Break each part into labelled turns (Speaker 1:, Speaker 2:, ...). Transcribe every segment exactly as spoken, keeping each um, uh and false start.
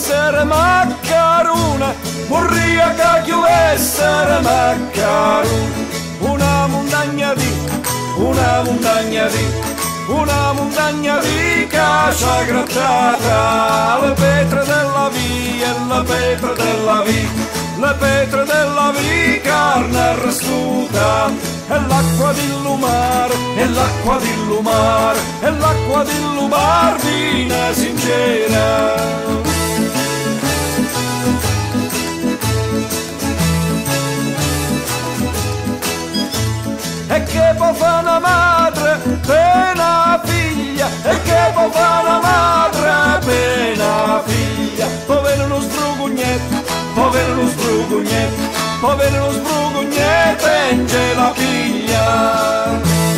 Speaker 1: essere maccaruna, burriaca più essere maccaruna. Una montagna di, una montagna di, una montagna di cascia grattata, le pietre della via, le pietre della via, le pietre della via, carne arrestuta, e l'acqua di lumare, e l'acqua di lumare, e l'acqua di lumare, vina sincera. E che può fare una madre per una figlia, e che può fare una madre per una figlia. Povero uno sbrugugnetto, povero uno sbrugugnetto, povero uno sbrugugnetto, e la piglia.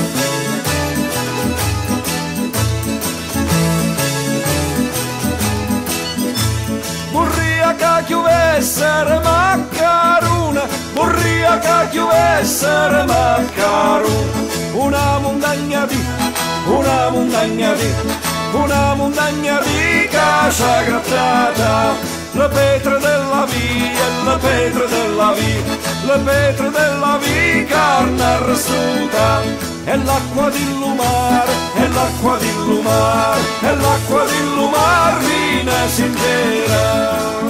Speaker 1: Burriaca più essere maccaruna, burriaca più essere maccaruna. Una montagna di, una montagna di, una montagna di cascia grattata, le pietre della via, le pietre della via, le pietre della via, carne arrestuta, e l'acqua di lumare, e l'acqua di lumare, e l'acqua di lumare, vina sincera.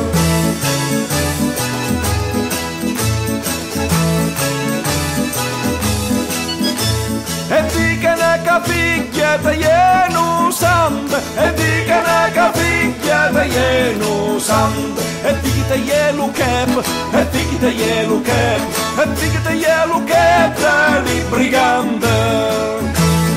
Speaker 1: E di che ne capiglia te jenu sand, e di che ne capiglia te jenu sand, e di che te jelu keb, e di che te jelu keb, e di che te jelu keb dei brigante.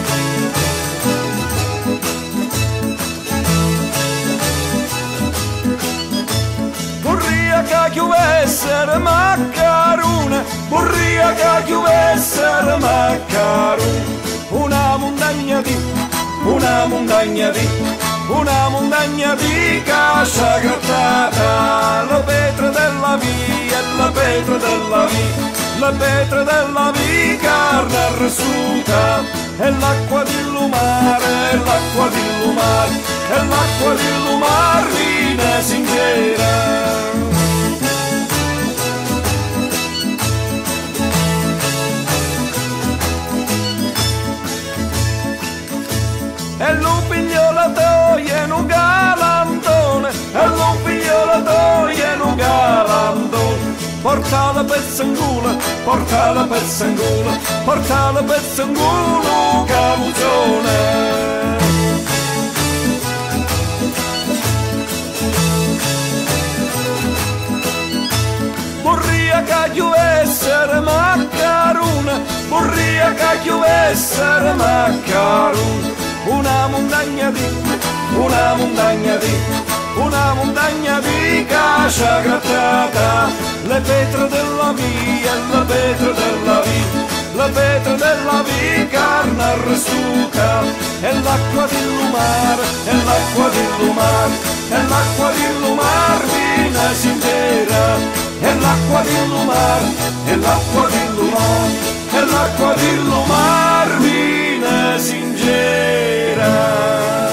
Speaker 1: Burriaca più essere maccaruna, burriaca più essere maccaruna. Una montagna di, una montagna di, una montagna di cascia grattata, le pietre della via, le pietre della via, le pietre della via, carne arrestuta, e l'acqua di lumare, e l'acqua di lumare, e l'acqua di lumare, vina sincera. E lo pigliò la toia in un galantone, e lo pigliò la toia in un galantone. Portala per Sangula, portala per Sangula, portala per Sangula, camuzzone. Burriaca più essere maccaruna, burriaca più essere maccaruna. Una montagna di, una montagna di, una montagna di cascia grattata, le pietre della via, le pietre della via, le pietre della via, carne arrestuta, e l'acqua di lumare, e l'acqua di lumare, e l'acqua di lumare, vina sincera, e l'acqua di lumare, e l'acqua di lumare, e l'acqua di lumare, vina sincera.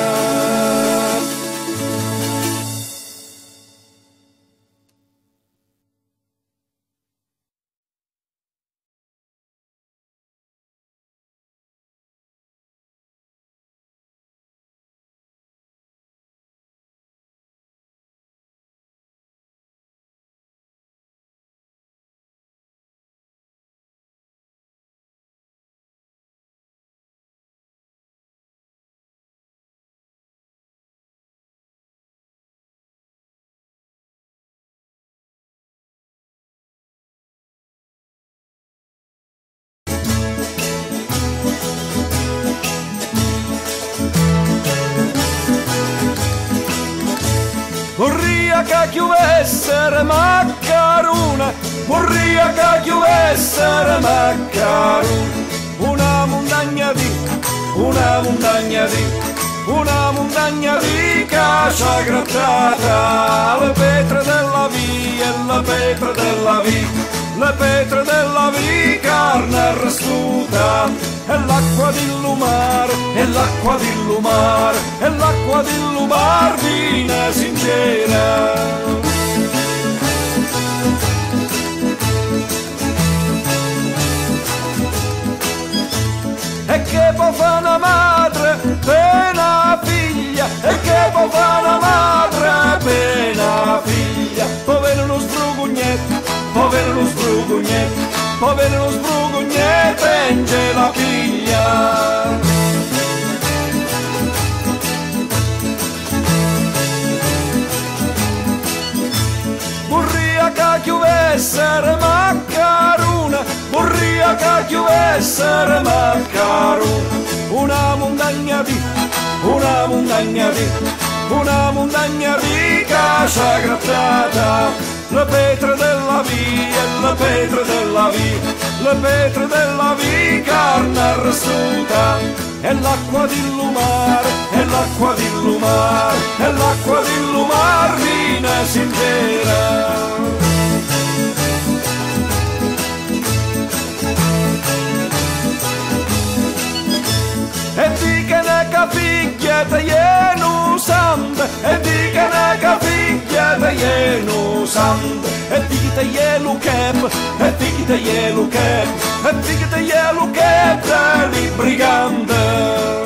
Speaker 1: Burriaca più essere maccaruna, burriaca più essere maccaruna. Una montagna di, una montagna di, una montagna di cascia grattata, le pietre della via, le pietre della via, le pietre della via, carne arrestuta, e l'acqua di lumare, e l'acqua di lumare, e l'acqua di lumare, vina sincera. bene lo sbrugugnete in ce la piglia. Burriaca chiuvessere maccaruna, burriaca chiuvessere maccaruna, una montagna di, una montagna di, una montagna di casa grattata, le pietre della via, le pietre della via, le pietre della via, carne arrostuta, e l'acqua di lumare, e l'acqua di lumare, e l'acqua di lumare, vina sincera. E di che ne capiglia te ienu sante, e di che ne capiglia te ienu sante, e di che te ielu kep, e di che te ielu kep, e di che te ielu kep di brigante.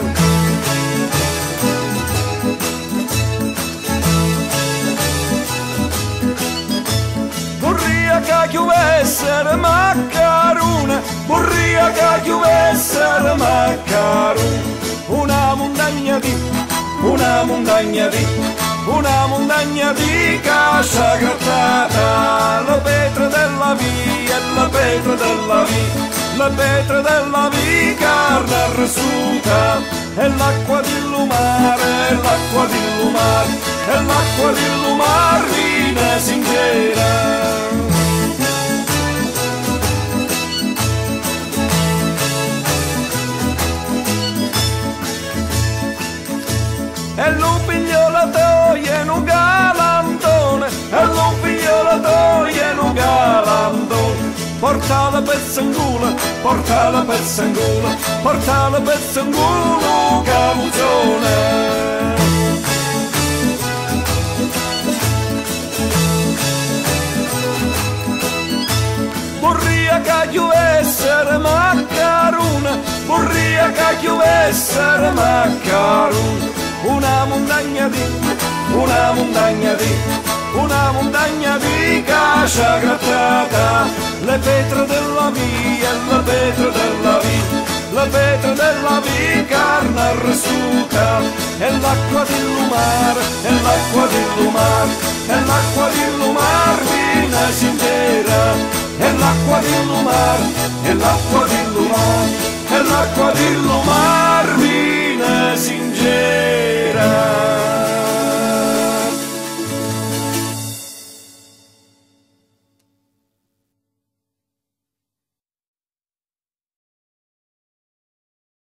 Speaker 1: Burriaca chiuvessere maccaruna, burriaca chiuvessere maccaruna, una montagna di, una montagna di, una montagna di casa grattata, la pietra della via, la pietra della via, la pietra della via, carne arrostuta, e l'acqua di lumare, l'acqua di lumare, e l'acqua di lumare, vina sincera. E lo pigliò la toia in un galantone, e lo pigliò la toia in un galantone, portala per Sangula, portala per Sangula, portala per Sangula, camuzzone. Burriaca chiuvessere maccaruna, burriaca chiuvessere maccaruna, una montagna di, una montagna di, una montagna di casa grattata, le pietre della via, le pietre della via, le pietre della via, carne arrostuta, e l'acqua di lumare, e l'acqua di lumare, e l'acqua di lumare, vina sincera, e l'acqua di lumare, e l'acqua di lumare, e l'acqua di lumare.